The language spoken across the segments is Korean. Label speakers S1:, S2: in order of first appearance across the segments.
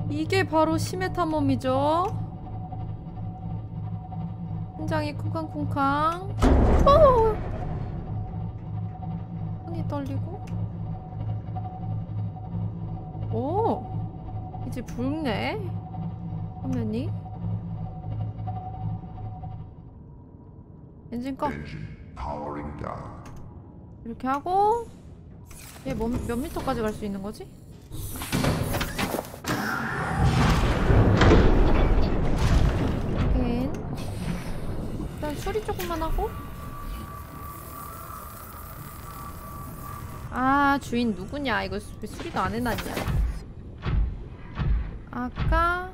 S1: 이게 바로 심해 탐험이죠. 심장이 쿵쾅쿵쾅. 손이 떨리고. 오, 이제 붉네 화면이. 엔진 꺼. 이렇게 하고. 얘 몇 미터까지 갈 수 있는 거지? 하긴. 일단 수리 조금만 하고. 아, 주인 누구냐? 이거 왜 수리도 안 해놨냐? 아까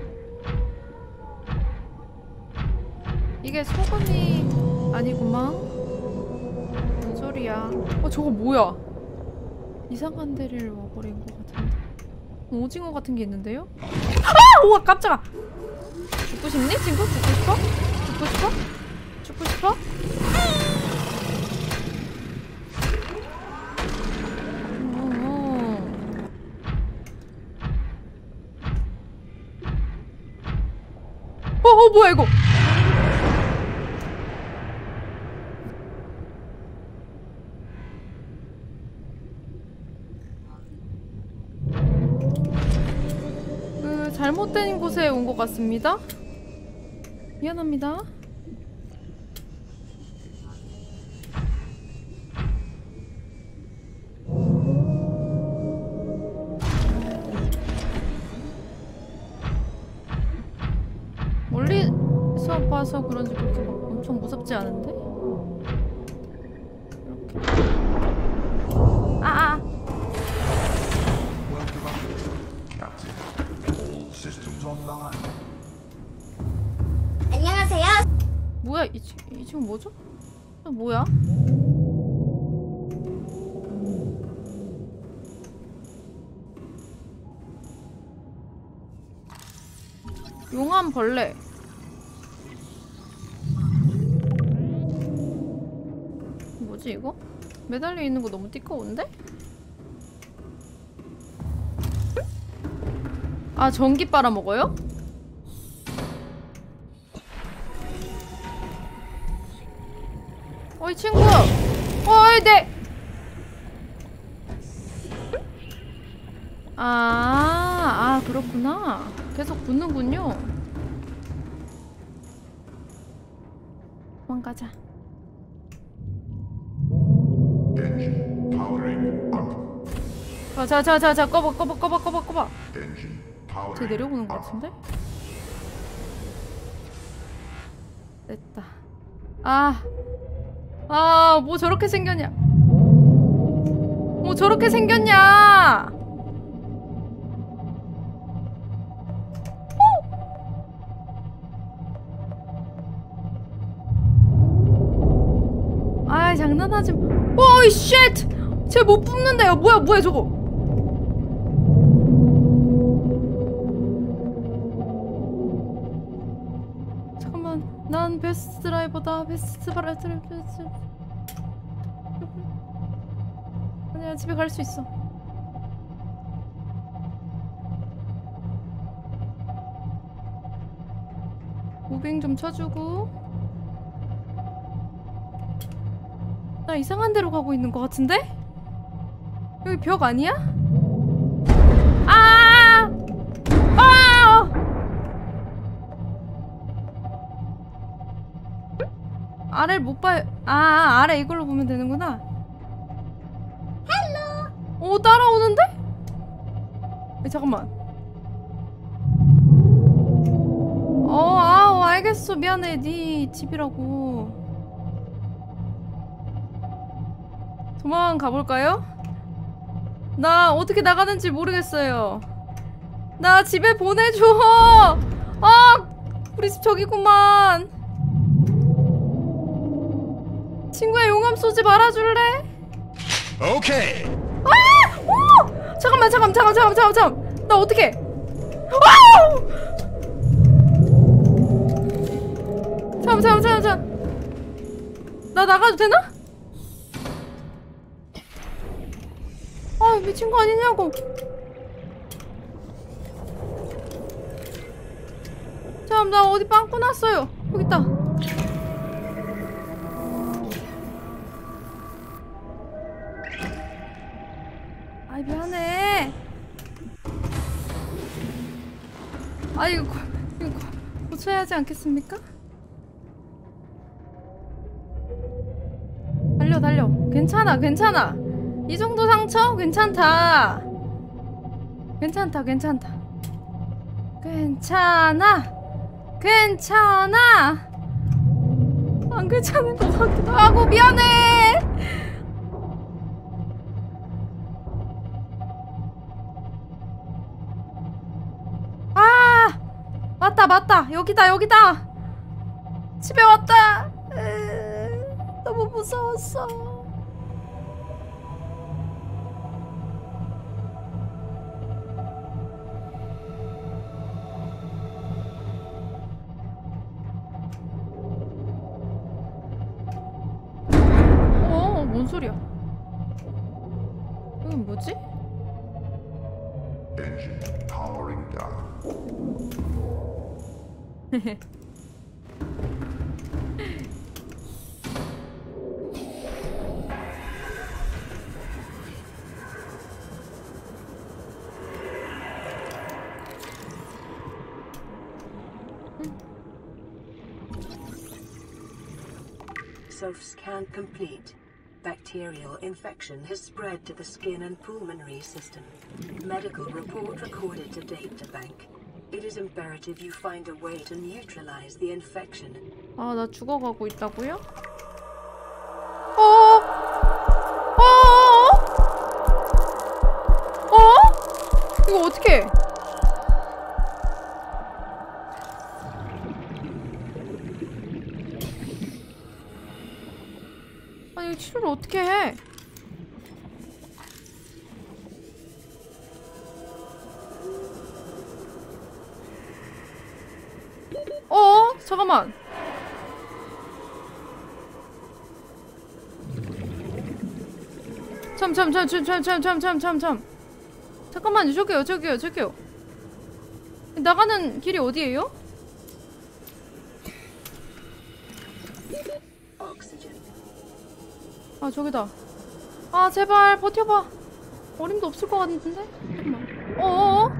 S1: 이게 소금이 아니구만. 무슨 소리야? 저거 뭐야? 이상한 데를 와버린 것 같은데. 오징어 같은 게 있는데요? 아! 우와, 깜짝아! 죽고 싶니, 친구? 죽고 싶어? 죽고 싶어? 죽고 싶어? 뭐야 이거? 잘못된 곳에 온 것 같습니다. 미안합니다. 멀리서 봐서 그런지 그렇게 막 엄청 무섭지 않은데? 이렇게.
S2: 안녕하세요.
S1: 뭐야 이 친구 뭐죠? 뭐야? 용암 벌레. 뭐지 이거? 매달려 있는 거 너무 띠꺼운데? 아, 전기 빨아먹어요? 어이 친구! 어이 네! 그렇구나. 계속 붙는군요. 도망가자. 자, 꺼봐. 쟤 내려오는 것 같은데? 됐다. 뭐 저렇게 생겼냐? 뭐 저렇게 생겼냐? 장난하지 마. 어이 쉣! 쟤 못 뽑는데요. 뭐야 저거? 잠깐만, 난 베스트 드라이버다. 아니야, 집에 갈 수 있어. 무빙 좀 쳐주고. 나 이상한 데로 가고 있는 것 같은데? 여기 벽 아니야? 아래를 못 봐요. 아래 이걸로 보면 되는구나. 헬로. 따라오는데? 잠깐만. 알겠어. 미안해. 네 집이라고. 도망가볼까요? 나 어떻게 나가는지 모르겠어요. 나 집에 보내줘. 우리 집 저기구만. 친구야, 용암 쏘지 말아줄래?
S3: 오케이.
S1: 잠깐만. 나 어떡해? 잠깐만. 나 나가도 되나? 미친 거 아니냐고. 잠깐만, 나 어디 빵꾸 났어요. 여기 있다. 아이, 미안해. 아, 이거 고쳐야 하지 않겠습니까? 달려. 괜찮아. 이 정도 상처? 괜찮다. 괜찮아. 안 괜찮은 것 같기도 하고, 미안해. 아, 맞다. 여기다. 집에 왔다. 너무 무서웠어. 뭔 소리야? 이건 뭐지?
S3: Engine powering down.
S2: Self-scan complete. Bacterial infection has spread to the skin and pulmonary system. Medical report recorded to databank. It is imperative you find a way to neutralize the infection.
S1: 아, 나 죽어가고 있다고요? 이거 어떡해? 아니, 이거 치료를 어떻게 해? 잠깐만. 잠깐만요. 저기요. 나가는 길이 어디예요? 아, 저기다. 아, 제발 버텨봐. 어림도 없을 것 같은데? 잠깐만.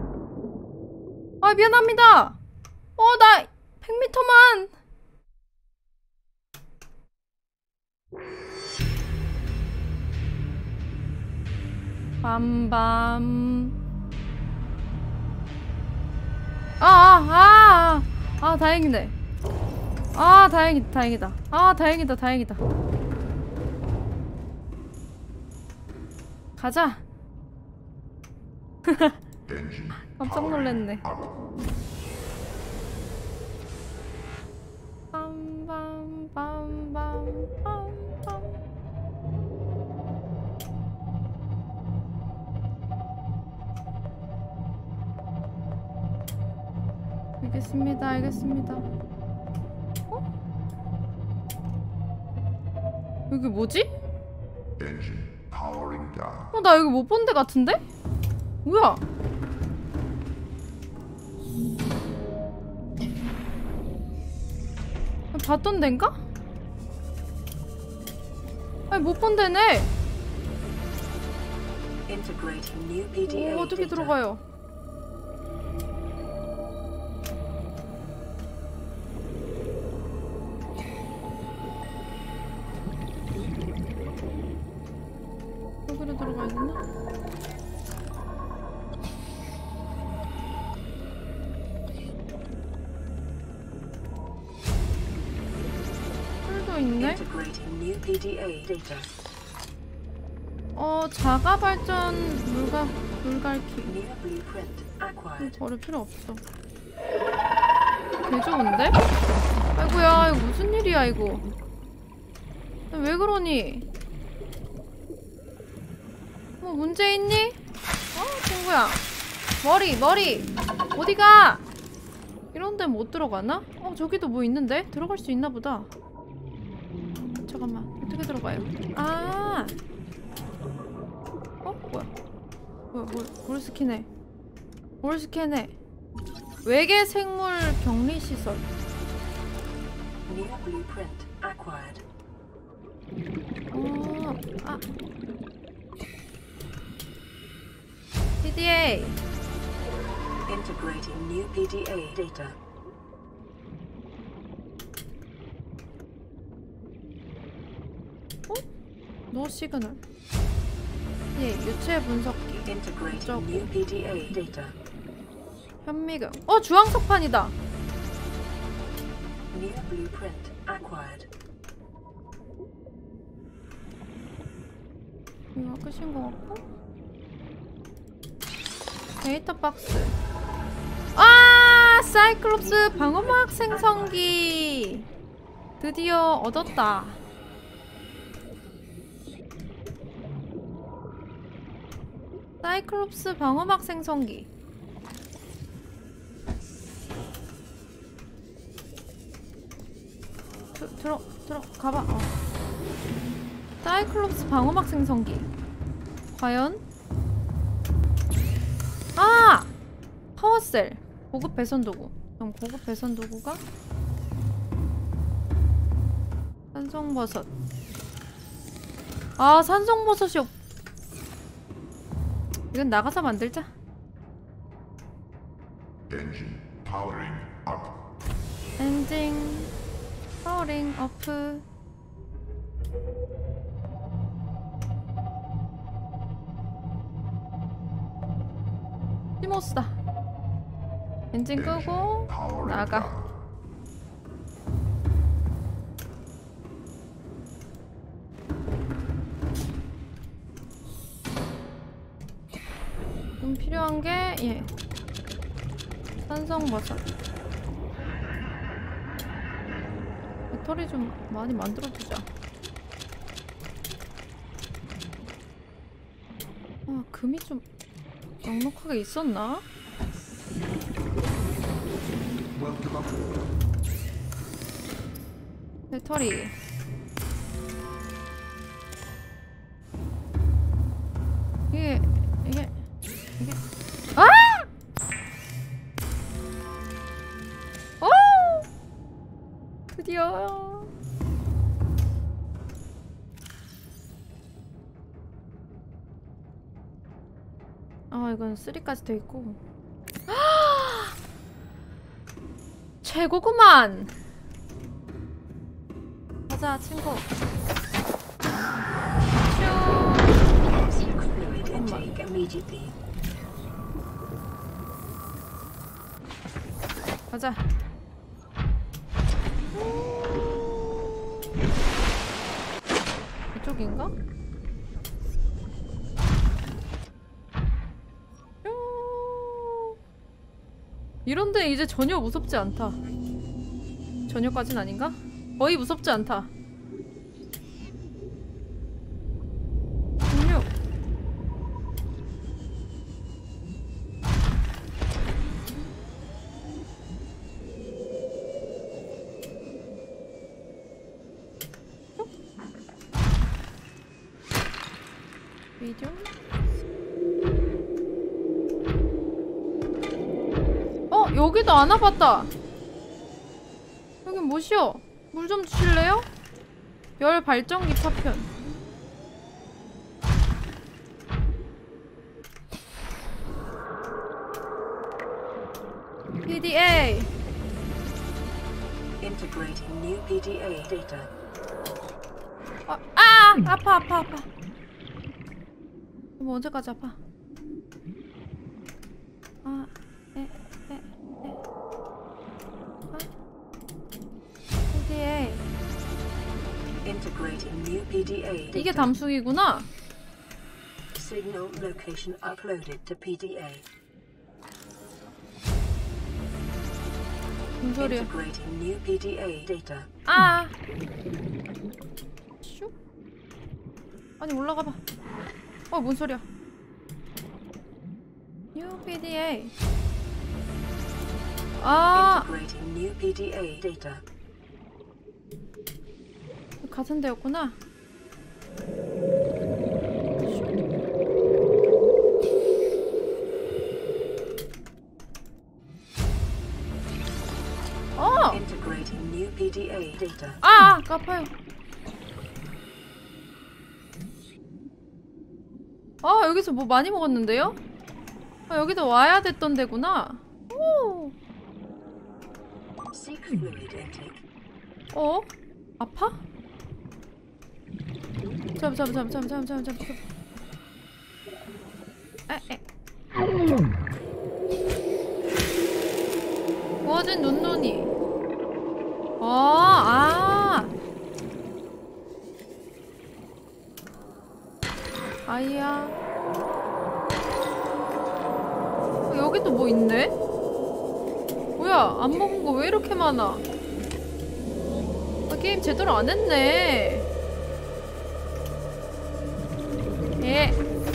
S1: 아, 미안합니다. 나 100m만. 밤밤. 다행이네. 다행이다. 다행이다. 가자. 깜짝 놀랐네. 알겠습니다. 여기 뭐지? 나 여기 못 본 데 같은데? 뭐야? 봤던 데인가? 아니, 못 본 데네. 어떻게 들어가요? 여기로 들어가야 되나? 풀도 있네? 자가 발전 물갈퀴. 버릴 필요 없어. 개 좋은데? 아이고야, 이거 무슨 일이야, 이거. 왜 그러니? 뭐 문제 있니? 친구야. 머리. 어디가? 이런 데 못 들어가나? 저기도 뭐 있는데? 들어갈 수 있나 보다. 잠깐만. 어떻게 들어가요? 뭐야. 뭘 스캔해. 외계 생물 격리 시설.
S2: New blueprint acquired.
S1: 아. PDA.
S2: Integrating new PDA data.
S1: 노 시그널. 예, 유체 분석기.
S2: Integrating new PDA data.
S1: 현미경. 주황석판이다.
S2: New blueprint acquired.
S1: 이거 끝인 것 같고. 데이터 박스. 사이클롭스 방어막 생성기. 드디어 얻었다. 사이클롭스 방어막 생성기. 들어가봐. 사이클롭스 방어막 생성기. 과연? 파워셀. 고급 배선 도구. 그럼 고급 배선 도구가 산성버섯. 산성버섯이 없. 이건 나가서 만들자.
S3: Engine powering up.
S1: 엔진 파워링 어프. 티모스다. 엔진 끄고
S3: Powering
S1: 나가.
S3: down.
S1: 좀 필요한 게 산성버섯. 배터리 좀 많이 만들어두자. 금이 좀 넉넉하게 있었나? 배터리. 이게 드디어. 이건 3까지 돼 있고. 최고구만. 가자, 친구.
S2: Seek fluid intake immediately.
S1: 가자. 이쪽인가? 이런데 이제 전혀 무섭지 않다. 전혀까진 아닌가? 거의 무섭지 않다. 16. 비디오? 여기도 안 와봤다. 여긴 뭐시여? 물 좀 주실래요? 열 발전기 파편. PDA.
S2: Integrating new PDA data.
S1: 아파. 뭐 언제까지 아파? PDA.
S2: Integrating new PDA data.
S1: 이게 담수기구나.
S2: Signal location uploaded to PDA.
S1: 무슨 소리야?
S2: Integrating new PDA data.
S1: 슉? 아니 올라가봐. 뭔 소리야? New PDA.
S2: Integrating new PDA data.
S1: 같은 데였구나.
S2: ADA data.
S1: 아! 아파요. 아, 여기서 뭐 많이 먹었는데요? 아, 여기도 와야 됐던 데구나. 오.
S2: Seek fluid intake.
S1: 어? 아파? 잠. 에. 구워진 눈눈이. 아이야. 여기도 뭐 있네? 뭐야, 안 먹은 거 왜 이렇게 많아? 게임 제대로 안 했네. 예.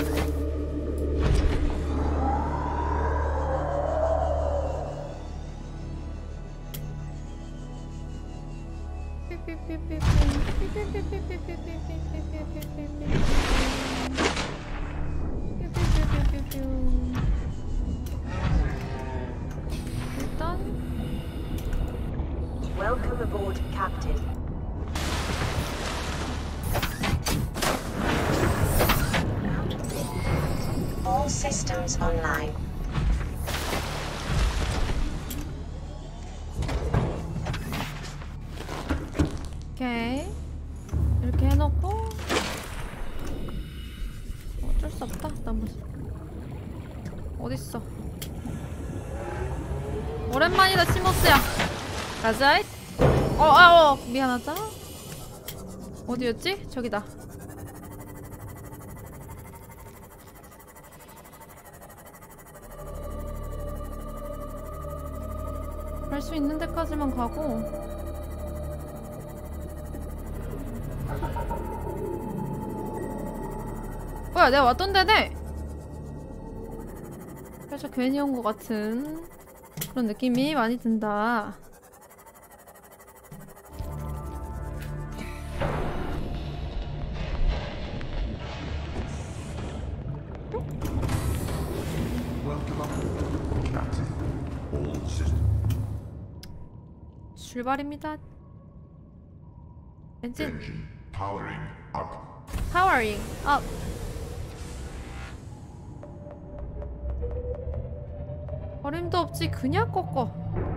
S1: 일단
S2: Welcome aboard, Captain. All systems online.
S1: 오케이. 이렇게 해놓고 어쩔 수 없다. 나무 어딨어? 오랜만이다, 시모스야. 가자. 미안하다. 어디였지? 저기다. 갈 수 있는 데까지만 가고. 뭐야, 내가 왔던 데네. 살짝 괜히 온 것 같은 그런 느낌이 많이 든다. 출발입니다. 엔진
S3: Engine powering up.
S1: 파워링 업. 어림도 없지. 그냥 꺾어.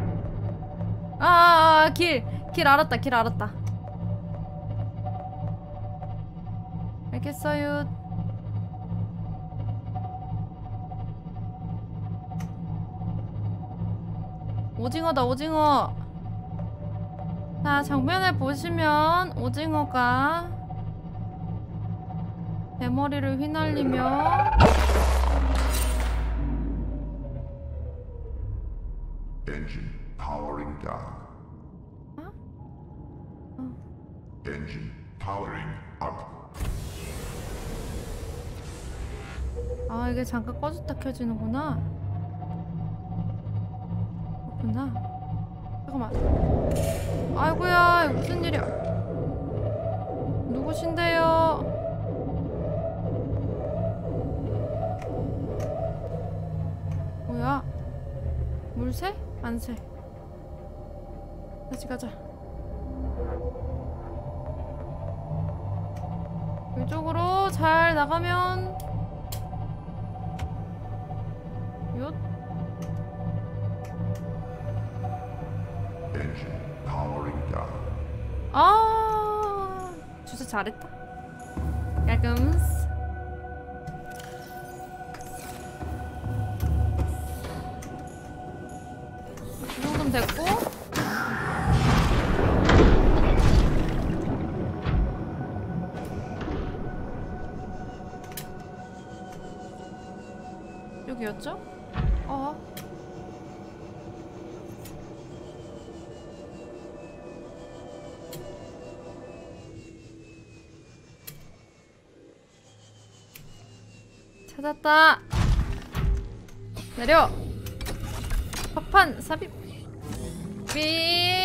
S1: 길 알았다. 알겠어요. 오징어다, 오징어. 자, 정면을 보시면 오징어가 대머리를 휘날리며
S3: Engine powering down. Engine powering up.
S1: 아, 이게 잠깐 꺼졌다 켜지는구나. 그렇구나. 잠깐만. 아이고야, 무슨 일이야. 누구신데요? 뭐야? 물새? 안새. 다시 가자. 이쪽으로 잘 나가면 요.
S3: Engine powering down.
S1: 주제 잘했다. 깔끔스. 이 정도면 됐고. 여기였죠? 찾았다. 내려. 파판 삽입. 삐.